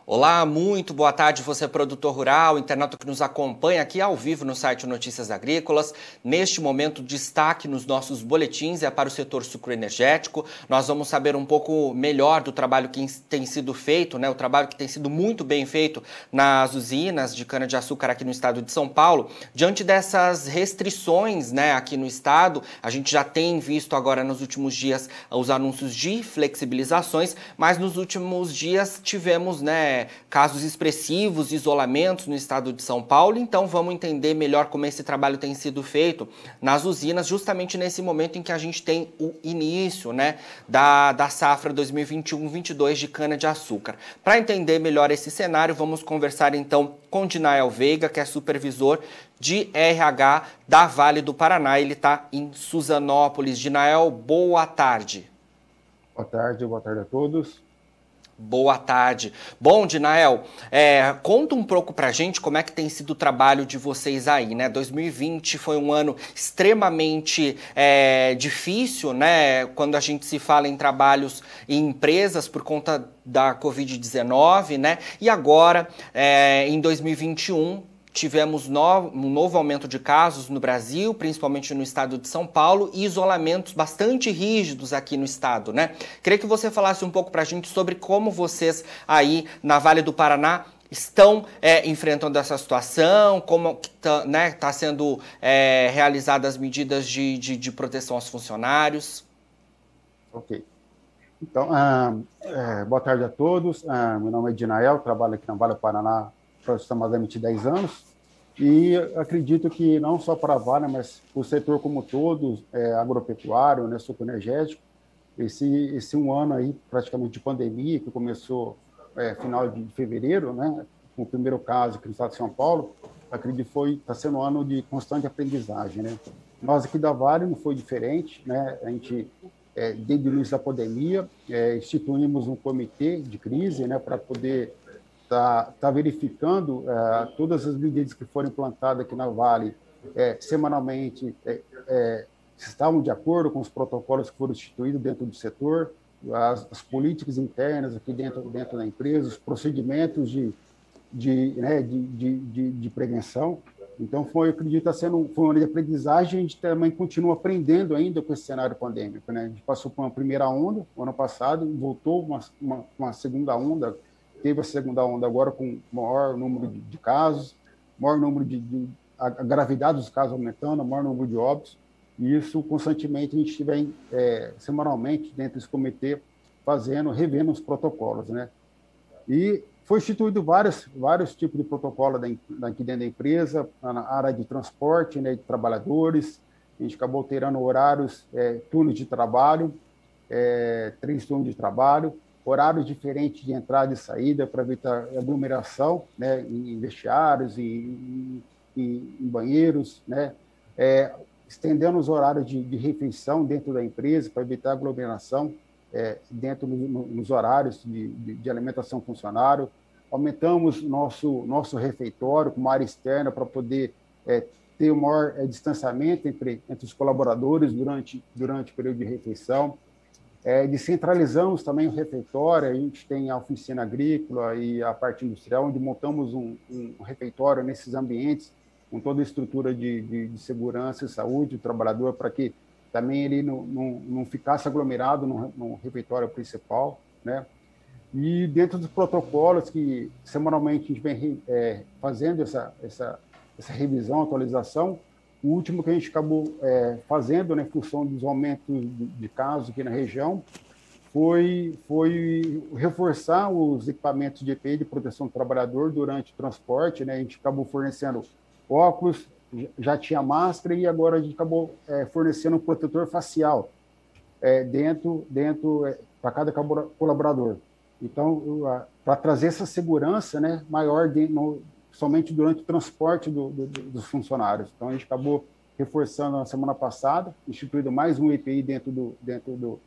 Olá, muito boa tarde, você produtor rural, internauta que nos acompanha aqui ao vivo no site Notícias Agrícolas. Neste momento, destaque nos nossos boletins é para o setor sucroenergético. Nós vamos saber um pouco melhor do trabalho que tem sido feito, o trabalho que tem sido muito bem feito nas usinas de cana-de-açúcar aqui no estado de São Paulo. Diante dessas restrições, aqui no estado, a gente já tem visto agora nos últimos dias os anúncios de flexibilizações, mas nos últimos dias tivemos, casos expressivos, isolamentos no estado de São Paulo. Então vamos entender melhor como esse trabalho tem sido feito nas usinas, justamente nesse momento em que a gente tem o início, da safra 2021-22 de cana-de-açúcar. Para entender melhor esse cenário, vamos conversar então com Dinael Veiga, que é supervisor de RH da Vale do Paraná. Ele está em Suzanópolis. Dinael, boa tarde. Boa tarde a todos. Boa tarde. Bom, Dinael, conta um pouco pra gente como é que tem sido o trabalho de vocês aí, 2020 foi um ano extremamente difícil, quando a gente se fala em trabalhos em empresas por conta da Covid-19, E agora, em 2021, tivemos um novo aumento de casos no Brasil, principalmente no estado de São Paulo, e isolamentos bastante rígidos aqui no estado, Queria que você falasse um pouco para a gente sobre como vocês aí na Vale do Paraná estão enfrentando essa situação, como tá sendo realizadas as medidas de proteção aos funcionários. Ok. Então, boa tarde a todos. Meu nome é Dinael, trabalho aqui na Vale do Paraná aproximadamente 10 anos, e acredito que não só para a Vale, mas o setor como todo, agropecuário, sucroenergético, esse um ano aí praticamente de pandemia, que começou final de fevereiro, com o primeiro caso aqui no estado de São Paulo, acredito que está sendo um ano de constante aprendizagem, Nós aqui da Vale não foi diferente, A gente, desde o início da pandemia, instituímos um comitê de crise, para poder tá verificando todas as medidas que foram implantadas aqui na Vale semanalmente, estavam de acordo com os protocolos que foram instituídos dentro do setor, as políticas internas aqui dentro da empresa, os procedimentos de prevenção. Então, eu acredito que foi um ano de aprendizagem. A gente também continua aprendendo ainda com esse cenário pandêmico, A gente passou por uma primeira onda o ano passado, voltou uma segunda onda. Teve a segunda onda agora com maior número de casos, maior número a gravidade dos casos aumentando, maior número de óbitos, e isso constantemente a gente vem semanalmente dentro desse comitê revendo os protocolos, E foi instituído vários tipos de protocolo aqui dentro da empresa, na área de transporte, de trabalhadores. A gente acabou alterando horários, turnos de trabalho, 3 turnos de trabalho, horários diferentes de entrada e saída para evitar aglomeração, em vestiários, em banheiros, estendendo os horários de refeição dentro da empresa para evitar aglomeração dentro nos horários de alimentação funcionário. Aumentamos nosso refeitório com uma área externa para poder ter o maior distanciamento entre os colaboradores durante o período de refeição. Descentralizamos também o refeitório. A gente tem a oficina agrícola e a parte industrial, onde montamos um refeitório nesses ambientes, com toda a estrutura de segurança e saúde do trabalhador, para que também ele não ficasse aglomerado no refeitório principal, E dentro dos protocolos que semanalmente a gente vem fazendo essa revisão, atualização, o último que a gente acabou fazendo, em função dos aumentos de casos aqui na região, foi reforçar os equipamentos de EPI, de proteção do trabalhador, durante o transporte, A gente acabou fornecendo óculos, já tinha máscara, e agora a gente acabou fornecendo um protetor facial dentro para cada colaborador. Então, para trazer essa segurança maior somente durante o transporte dos funcionários. Então, a gente acabou reforçando na semana passada, instituindo mais um EPI dentro do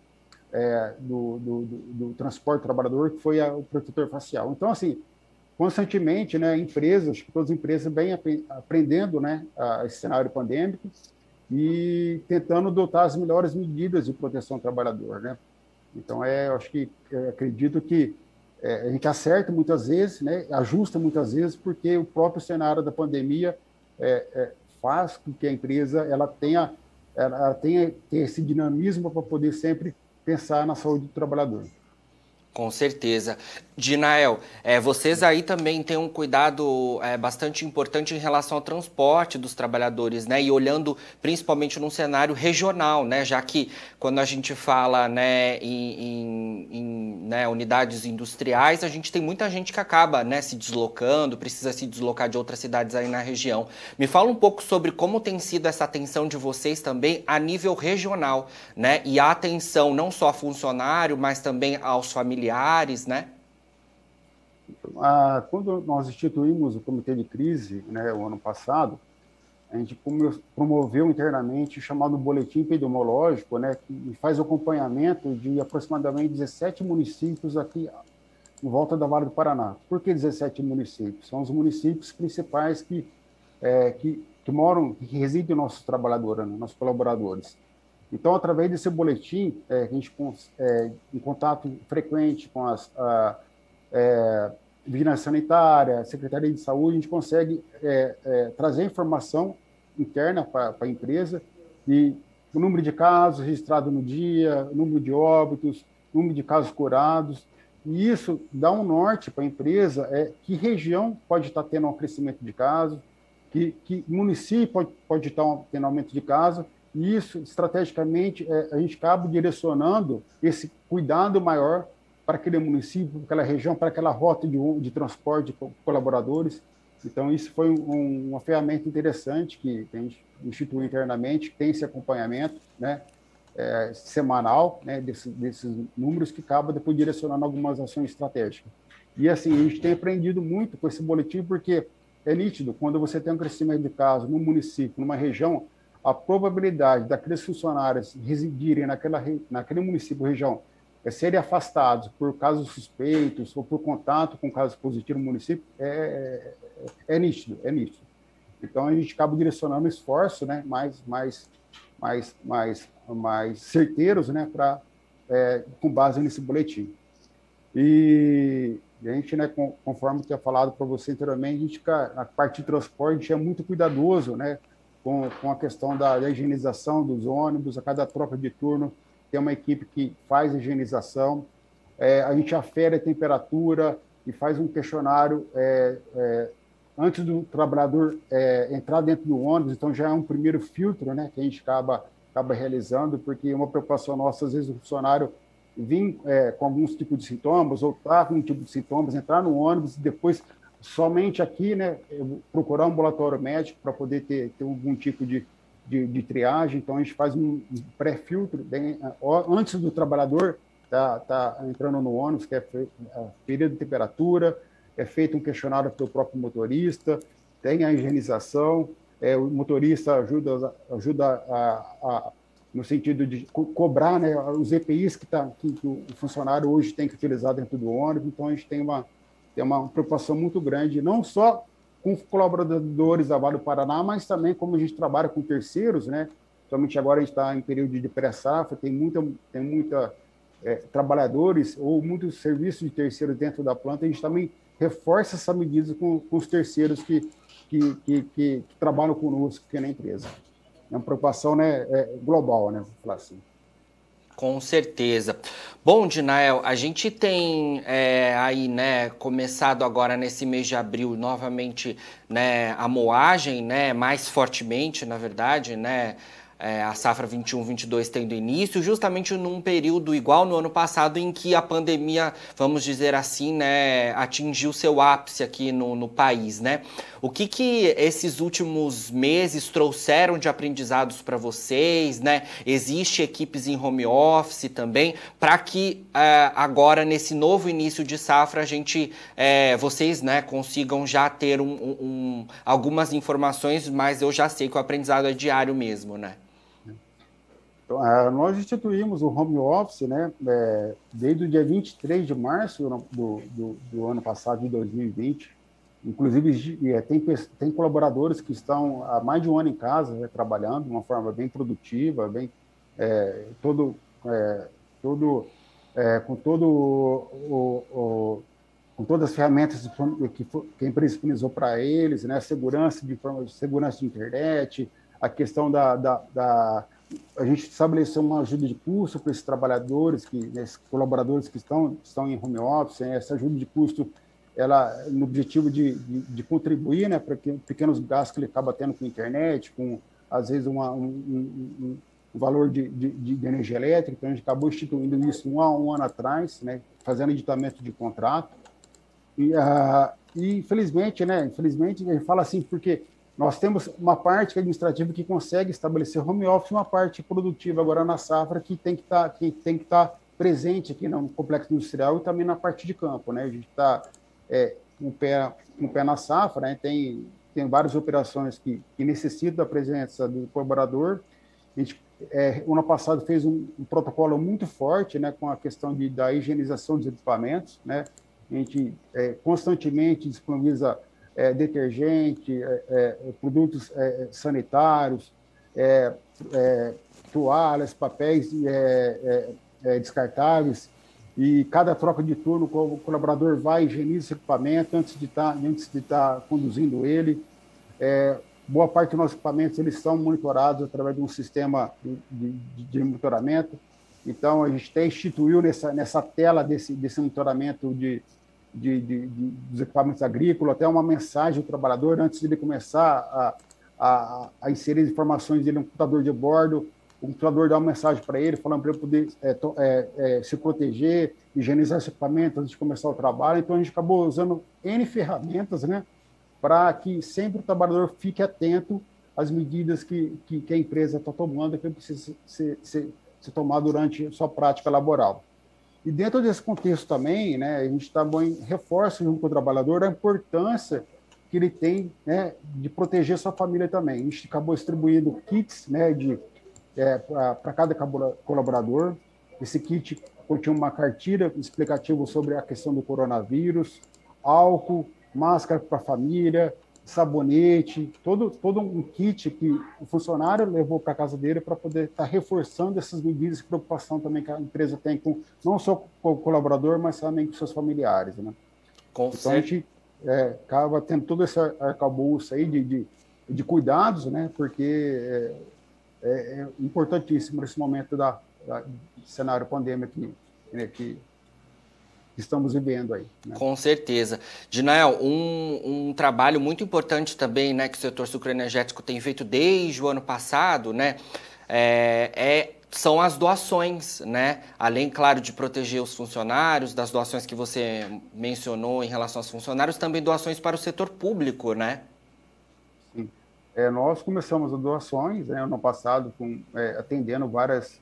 transporte do trabalhador, que foi o protetor facial. Então, assim, constantemente, empresas, todas as empresas vêm aprendendo esse cenário pandêmico e tentando adotar as melhores medidas de proteção ao trabalhador, Então, eu acredito que a gente acerta muitas vezes, né, ajusta muitas vezes, porque o próprio cenário da pandemia faz com que a empresa tenha esse dinamismo para poder sempre pensar na saúde do trabalhador. Com certeza. Dinael, vocês aí também têm um cuidado bastante importante em relação ao transporte dos trabalhadores, né? E olhando principalmente num cenário regional, né? Já que quando a gente fala, né, né, unidades industriais, a gente tem muita gente que acaba, né, se deslocando, precisa se deslocar de outras cidades aí na região. Me fala um pouco sobre como tem sido essa atenção de vocês também a nível regional, né? E a atenção não só a funcionário, mas também aos familiares, né? Quando nós instituímos o comitê de crise, né, o ano passado, a gente promoveu internamente o chamado boletim epidemiológico, né, que faz o acompanhamento de aproximadamente 17 municípios aqui em volta da Vale do Paraná. Por que 17 municípios? São os municípios principais que moram, que residem nossos trabalhadores, né, nossos colaboradores. Então, através desse boletim, a gente em contato frequente com Vigilância Sanitária, Secretaria de Saúde, a gente consegue trazer informação interna para a empresa e o número de casos registrados no dia, o número de óbitos, o número de casos curados, e isso dá um norte para a empresa, que região pode estar tendo um crescimento de casos, que município pode estar tendo aumento de casos, e isso, estrategicamente, a gente acaba direcionando esse cuidado maior para aquele município, para aquela região, para aquela rota de transporte de colaboradores. Então, isso foi uma ferramenta interessante que a gente instituiu internamente, que tem esse acompanhamento, né, semanal, né, desses números, que acaba depois direcionando algumas ações estratégicas. E, assim, a gente tem aprendido muito com esse boletim, porque é nítido, quando você tem um crescimento de casos num município, numa região, a probabilidade daqueles funcionários residirem naquele município, região, serem afastados por casos suspeitos ou por contato com casos positivos no município, é nítido, é nítido. Então, a gente acaba direcionando esforço, né, mais certeiros, né, com base nesse boletim. E a gente, né, conforme tinha falado para você anteriormente, a gente, na parte de transporte, a gente é muito cuidadoso, né, com a questão da higienização dos ônibus. A cada troca de turno tem uma equipe que faz a higienização, a gente afere a temperatura e faz um questionário antes do trabalhador entrar dentro do ônibus. Então, já é um primeiro filtro, né, que a gente acaba realizando, porque uma preocupação nossa, às vezes, o funcionário vir com alguns tipos de sintomas, ou estar com um tipo de sintomas, entrar no ônibus e depois somente aqui, né, procurar um ambulatório médico para poder ter algum tipo de triagem. Então, a gente faz um pré-filtro antes do trabalhador tá entrando no ônibus, que é período de temperatura, é feito um questionário pelo próprio motorista, tem a higienização, o motorista ajuda no sentido de cobrar, né, os EPIs que o funcionário hoje tem que utilizar dentro do ônibus. Então, a gente tem uma preocupação muito grande, não só com colaboradores da Vale do Paraná, mas também como a gente trabalha com terceiros, né? Somente agora a gente está em período de pré-safra, tem muita trabalhadores ou muitos serviços de terceiros dentro da planta. A gente também reforça essa medida com os terceiros que trabalham conosco aqui na empresa. É uma preocupação, né, global, né, vou falar assim. Com certeza. Bom, Dinael, a gente tem aí, né, começado agora nesse mês de abril novamente, né, a moagem, né, mais fortemente, na verdade, né, a safra 21-22 tendo início, justamente num período igual no ano passado, em que a pandemia, vamos dizer assim, né, atingiu seu ápice aqui no país, né? O que esses últimos meses trouxeram de aprendizados para vocês, né? Existe equipes em home office também, para que agora, nesse novo início de safra, vocês, né, consigam já ter algumas informações, mas eu já sei que o aprendizado é diário mesmo, né? Nós instituímos o home office, né, desde o dia 23 de março do ano passado, de 2020. Inclusive, tem colaboradores que estão há mais de um ano em casa, né, trabalhando de uma forma bem produtiva, com todo com todas as ferramentas que a empresa disponibilizou para eles, né? Segurança de internet, a questão a gente estabeleceu uma ajuda de custo para esses trabalhadores, esses colaboradores que estão em home office. Essa ajuda de custo, ela no objetivo de contribuir, né, para que pequenos gastos que ele acaba tendo com a internet, com às vezes um valor de energia elétrica. Então a gente acabou instituindo isso um ano atrás, né, fazendo editamento de contrato. E infelizmente, né, a gente fala assim porque nós temos uma parte administrativa que consegue estabelecer home office, uma parte produtiva agora na safra que tem que estar presente aqui no complexo industrial e também na parte de campo, né? A gente está com o pé na safra, né? Tem várias operações que necessitam da presença do colaborador. A gente, o ano passado, fez um protocolo muito forte, né, com a questão da higienização dos equipamentos, né? A gente constantemente disponibiliza detergente, produtos sanitários, toalhas, papéis descartáveis, e cada troca de turno o colaborador vai higieniza esse equipamento antes de estar conduzindo ele. Boa parte dos nossos equipamentos eles são monitorados através de um sistema de monitoramento. Então, a gente até instituiu nessa tela desse monitoramento dos equipamentos agrícolas, até uma mensagem ao trabalhador antes de ele começar a inserir as informações dele no computador de bordo. O computador dá uma mensagem para ele, falando para ele poder se proteger, higienizar esse equipamento antes de começar o trabalho. Então, a gente acabou usando N ferramentas, né, para que sempre o trabalhador fique atento às medidas que a empresa está tomando, que precisa ser tomado durante a sua prática laboral. E dentro desse contexto também, né, a gente também reforça junto com o trabalhador a importância que ele tem, né, de proteger sua família também. A gente acabou distribuindo kits, né, para cada colaborador. Esse kit continha uma cartilha explicativa sobre a questão do coronavírus, álcool, máscara para a família, sabonete, todo um kit que o funcionário levou para a casa dele para poder estar reforçando essas medidas de preocupação também que a empresa tem com não só com o colaborador, mas também com seus familiares, né? Então a gente acaba tendo todo esse arcabouço aí de cuidados, né? Porque é importantíssimo nesse momento do cenário pandêmico que estamos vivendo aí, né? Com certeza. Dinael, um trabalho muito importante também, né, que o setor sucroenergético tem feito desde o ano passado, né, são as doações, né? Além, claro, de proteger os funcionários, das doações que você mencionou em relação aos funcionários, também doações para o setor público, né? Sim. Nós começamos as doações, né, ano passado, atendendo várias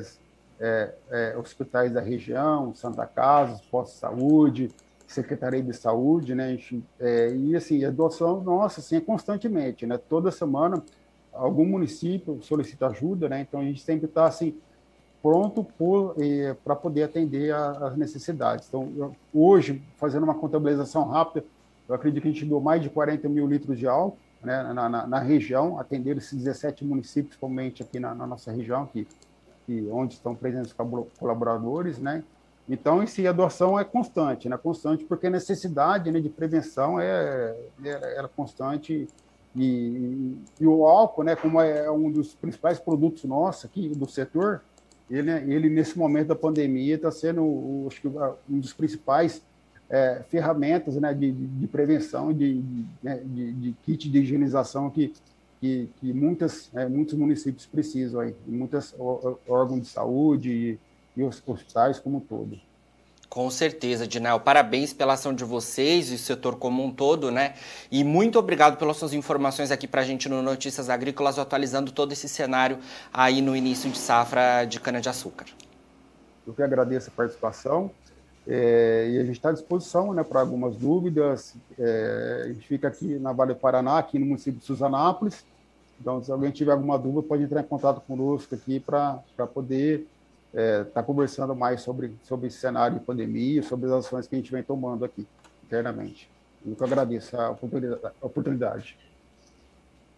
hospitais da região, Santa Casa, postos de saúde, Secretaria de Saúde, né? E assim, a doação nossa assim, é constantemente, né? Toda semana algum município solicita ajuda, né? Então a gente sempre está assim pronto para poder atender as necessidades. Então hoje, fazendo uma contabilização rápida, eu acredito que a gente doou mais de 40 mil litros de álcool, né, na região, atender esses 17 municípios, principalmente aqui na nossa região, onde estão presentes os colaboradores, né? Então, a doação é constante, né? Constante porque a necessidade, né, de prevenção é constante e o álcool, né, como é um dos principais produtos nossos aqui do setor, ele nesse momento da pandemia está sendo, acho que um dos principais ferramentas, né, de prevenção, de kit de higienização que muitos municípios precisam aí, muitos órgãos de saúde e os hospitais como um todo. Com certeza, Dinael. Parabéns pela ação de vocês e o setor como um todo, né? E muito obrigado pelas suas informações aqui para a gente no Notícias Agrícolas, atualizando todo esse cenário aí no início de safra de cana-de-açúcar. Eu que agradeço a participação e a gente está à disposição, né, para algumas dúvidas. A gente fica aqui na Vale do Paraná, aqui no município de Suzanápolis. Então, se alguém tiver alguma dúvida, pode entrar em contato conosco aqui para poder estar conversando mais sobre esse cenário de pandemia, sobre as ações que a gente vem tomando aqui internamente. Eu que agradeço a oportunidade.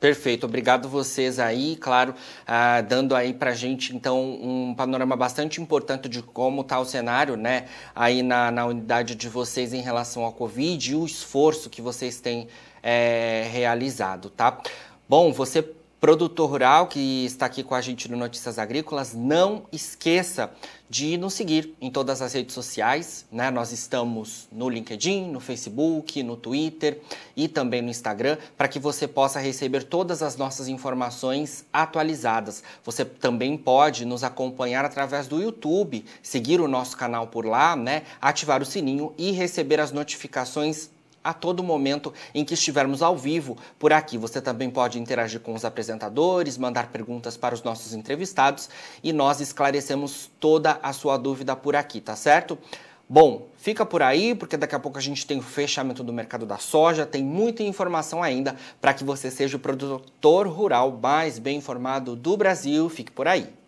Perfeito, obrigado vocês aí, claro, dando aí pra gente, então, um panorama bastante importante de como está o cenário, né, aí na unidade de vocês em relação ao Covid e o esforço que vocês têm realizado, tá? Bom, você, produtor rural que está aqui com a gente no Notícias Agrícolas, não esqueça de nos seguir em todas as redes sociais, né? Nós estamos no LinkedIn, no Facebook, no Twitter e também no Instagram, para que você possa receber todas as nossas informações atualizadas. Você também pode nos acompanhar através do YouTube, seguir o nosso canal por lá, né? Ativar o sininho e receber as notificações a todo momento em que estivermos ao vivo por aqui. Você também pode interagir com os apresentadores, mandar perguntas para os nossos entrevistados e nós esclarecemos toda a sua dúvida por aqui, tá certo? Bom, fica por aí, porque daqui a pouco a gente tem o fechamento do mercado da soja, tem muita informação ainda para que você seja o produtor rural mais bem informado do Brasil. Fique por aí.